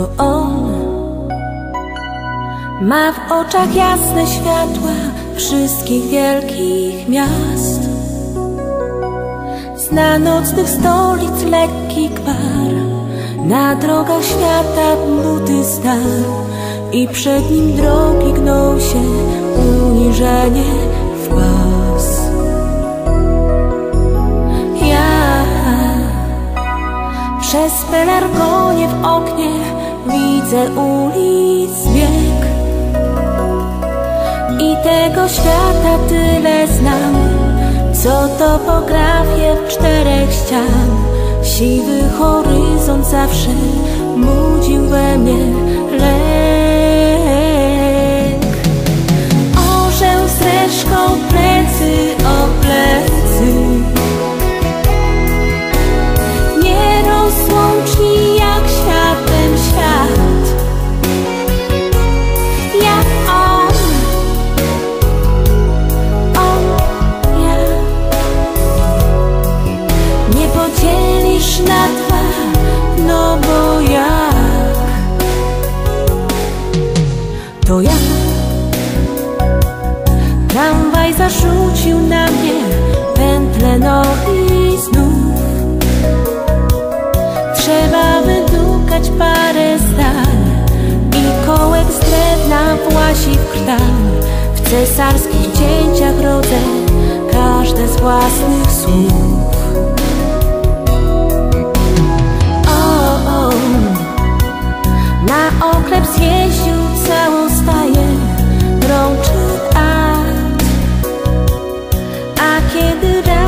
on ma w oczach jasne światła wszystkich wielkich miast. Zna nocnych stolic lekki gwar, na drogach świata buty starł i przed nim drogi gną się uniżenie w pas. Ja przez pelargonie w oknie widzę ulic bieg i tego świata tyle znam, co topografię w czterech ścian. Siwy horyzont zawsze budził we mnie lęk. Orzeł z reszką plecy o plecy nie rozłączni jak światem świat. Jak on, ja. Nie podzielisz na dwa, no bo jak? To ja. Tramwaj zarzucił na mnie pętlę i znów trzeba wydukać parę zdań i kołek z drewna włazi w krtań. W cesarskich cięciach rodzę każde z własnych słów. Na oklep zjeździł całą staję rącznych akt, a kiedy